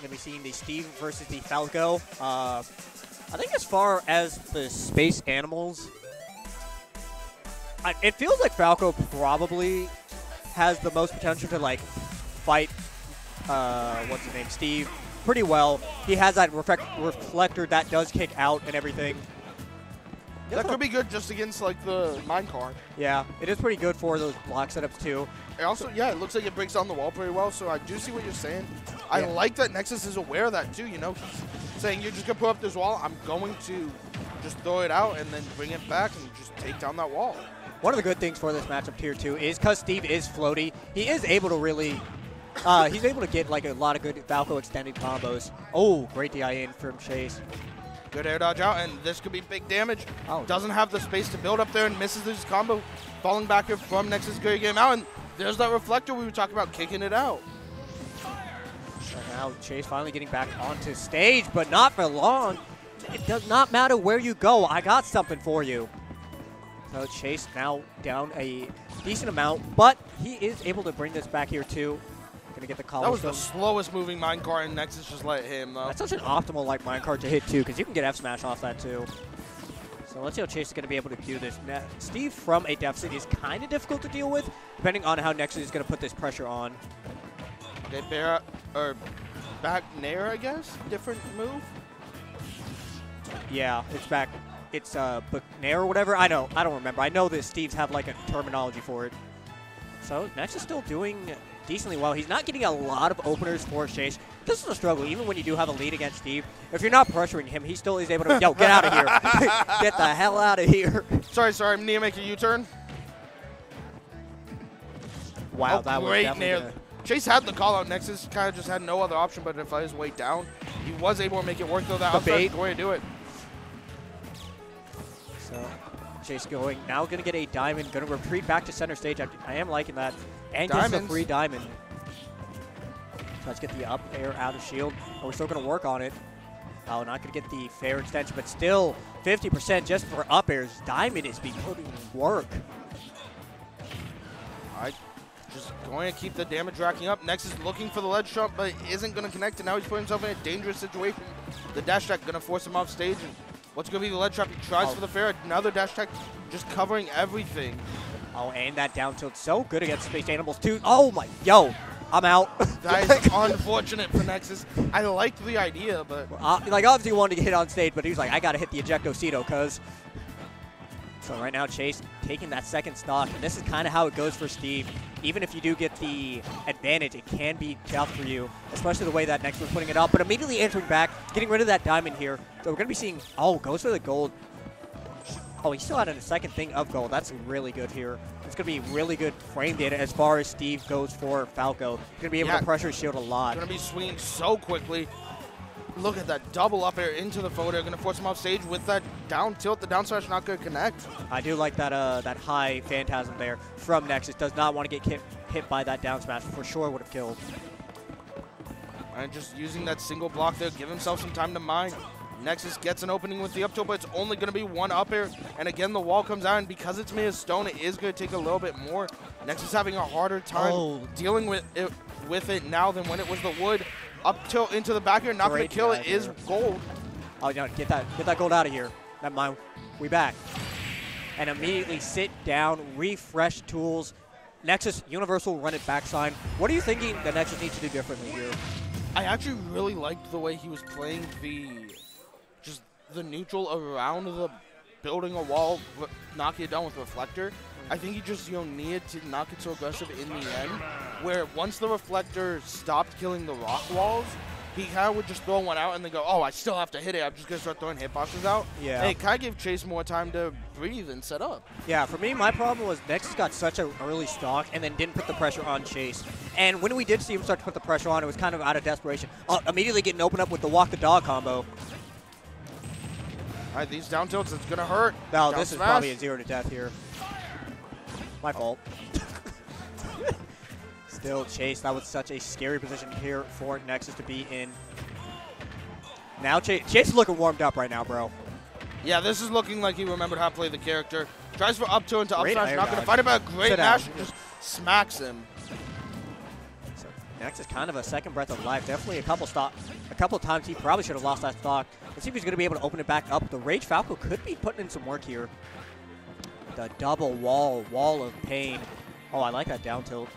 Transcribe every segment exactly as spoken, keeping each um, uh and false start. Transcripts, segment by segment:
going to be seeing the Steve versus the Falco. Uh, I think as far as the space animals, I, it feels like Falco probably has the most potential to like fight, uh, what's his name, Steve, pretty well. He has that reflect reflector that does kick out and everything. That could be good just against like the minecart. Yeah, it is pretty good for those block setups too. It also, yeah, it looks like it breaks down the wall pretty well, so I do see what you're saying. I Yeah. like that Nexus is aware of that too, you know. He's saying, you're just going to put up this wall, I'm going to just throw it out and then bring it back and just take down that wall. One of the good things for this matchup tier two is because Steve is floaty, he is able to really, uh, he's able to get like a lot of good Falco extended combos. Oh, great D I in from Chase. Good air dodge out, and this could be big damage. Oh. Doesn't have the space to build up there and misses this combo. Falling back here from Nexus, good game out, and there's that reflector we were talking about, kicking it out. So now Chase finally getting back onto stage, but not for long. It does not matter where you go, I got something for you. So Chase now down a decent amount, but he is able to bring this back here too. Gonna get the That was cobblestone. the slowest moving minecart, and Nexus just let him, though. That's such an optimal like minecart to hit too, because you can get F smash off that too. So let's see how Chase is going to be able to do this. Now, Steve from a deficit is kind of difficult to deal with, depending on how Nexus is going to put this pressure on. Okay, Barra, or back Nair, I guess? Different move? Yeah, it's back. It's uh, Nair or whatever. I know. I don't remember. I know that Steve's have like a terminology for it. So Nexus still doing decently well. He's not getting a lot of openers for Chase. This is a struggle, even when you do have a lead against Steve. If you're not pressuring him, he still is able to, yo, get out of here. Get the hell out of here. Sorry, sorry, I'm need to make a U-turn. Wow, oh, that was great definitely nair. gonna... Chase had the call out. Nexus kind of just had no other option but to fight his way down. He was able to make it work, though. That The outside bait. is the way to do it. So Chase going, now going to get a diamond, going to retreat back to center stage. I, I am liking that. And gets a Diamonds. free diamond. So let's get the up air out of shield. Oh, we're still going to work on it. Oh, not going to get the fair extension, but still fifty percent just for up airs. Diamond is being put in work. All right, just going to keep the damage racking up. Nexus looking for the ledge jump, but isn't going to connect, and now he's putting himself in a dangerous situation. The dash attack going to force him off stage, and what's going to be the ledge trap? He tries Oh. for the fair. Another dash attack, just covering everything. Oh, and that down tilt so good against Space Animals too. Oh my, yo, I'm out. That is unfortunate for Nexus. I liked the idea, but Uh, like, obviously he wanted to get hit on stage, but he was like, I got to hit the Ejectocito, cuz. So right now, Chase taking that second stock, and this is kind of how it goes for Steve. Even if you do get the advantage, it can be tough for you, especially the way that Nexus was putting it up. But immediately entering back, getting rid of that diamond here. So we're going to be seeing, oh, goes for the gold. Oh, he still had a second thing of gold. That's really good here. It's going to be really good frame data as far as Steve goes for Falco. He's going to be able Yeah. to pressure his shield a lot. going to be swinging so quickly. Look at that double up air into the photo. Going to force him off stage with that down tilt. The down smash not going to connect. I do like that uh, that high Phantasm there from Nexus. Does not want to get hit, hit by that down smash. For sure would have killed. And just using that single block there, give himself some time to mine. Nexus gets an opening with the up tilt, but it's only going to be one up air. And again, the wall comes out, and because it's made of stone, it is going to take a little bit more. Nexus having a harder time Oh. dealing with it, with it now than when it was the wood. Up tilt into the back air, not going Great to kill it, dive is there. gold. Oh, no, get that get that gold out of here. Never mind. We back. And immediately sit down, refresh tools. Nexus Universal run it back sign. What are you thinking that Nexus needs to do differently here? I actually really liked the way he was playing the just the neutral around the building a wall, re- knocking it down with reflector. I think he just you know needed to not get so aggressive in the end, where once the reflector stopped killing the rock walls, he kind of would just throw one out and then go, oh, I still have to hit it. I'm just going to start throwing hitboxes out. Yeah. And it kind of gave Chase more time to breathe and set up. Yeah, for me, my problem was Nexus got such an early stock and then didn't put the pressure on Chase. And when we did see him start to put the pressure on, it was kind of out of desperation. Uh, immediately getting opened up with the walk the dog combo. All right, these down tilts, it's going to hurt. No, Down this is smash. probably a zero to death here. My fault. Still, Chase, that was such a scary position here for Nexus to be in. Now Chase, Chase is looking warmed up right now, bro. Yeah, this is looking like he remembered how to play the character. Tries for up two into up Great smash, air not going to dodge. fight it, but a great Sit down. mash, just smacks him. So Nexus kind of a second breath of life. Definitely a couple stop, a couple of times he probably should have lost that stock. Let's see if he's going to be able to open it back up. The Rage Falco could be putting in some work here. The double wall, wall of pain. Oh, I like that down tilt.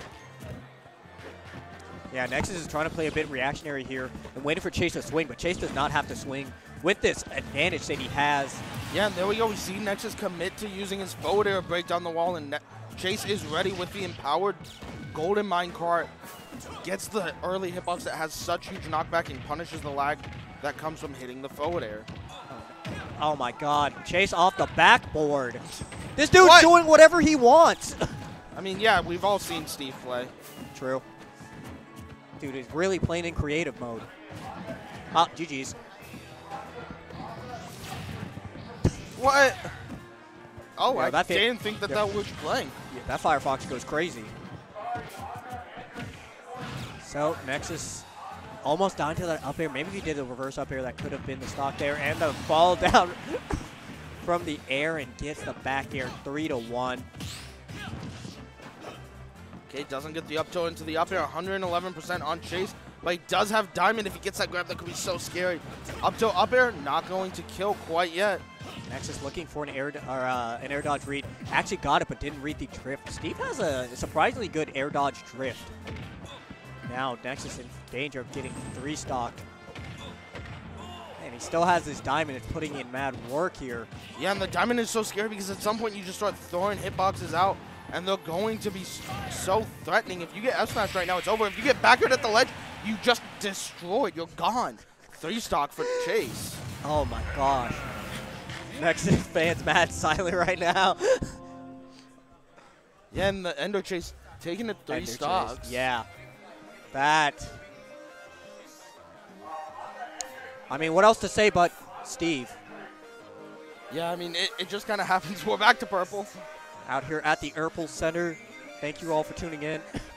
Yeah, Nexus is trying to play a bit reactionary here and waiting for Chase to swing, but Chase does not have to swing with this advantage that he has. Yeah, and there we go. We see Nexus commit to using his forward air, break down the wall, and ne Chase is ready with the empowered golden minecart. Gets the early hitbox that has such huge knockback and punishes the lag that comes from hitting the forward air. Oh my god, Chase off the backboard. This dude's What? doing whatever he wants. I mean, yeah, we've all seen Steve play. True. Dude is really playing in creative mode. Ah, G G's. What? Oh, Yeah, I that fit- didn't think that yeah. that was playing. Yeah, that Firefox goes crazy. So, Nexus almost down to that up air. Maybe if he did the reverse up air, that could have been the stock there. And the fall down from the air and gets the back air three to one. Okay, doesn't get the up toe into the up air, one hundred eleven percent on Chase, but he does have Diamond. If he gets that grab, that could be so scary. Up toe, up air, not going to kill quite yet. Nexus looking for an air or uh, an air dodge read. Actually got it, but didn't read the drift. Steve has a surprisingly good air dodge drift. Now Nexus in danger of getting three stocked. And he still has his diamond. It's putting in mad work here. Yeah, and the Diamond is so scary because at some point you just start throwing hitboxes out, and they're going to be so threatening. If you get F-smash right now, it's over. If you get backward at the ledge, you just destroyed. You're gone. Three stock for Chase. Oh my gosh. Nexus fans mad silent right now. Yeah, and the Ender Chase taking it three Ender Chase, stocks. Yeah. That. I mean, what else to say but Steve? Yeah, I mean, it, it just kind of happens. We're back to purple. Out here at the Urple Center. Thank you all for tuning in.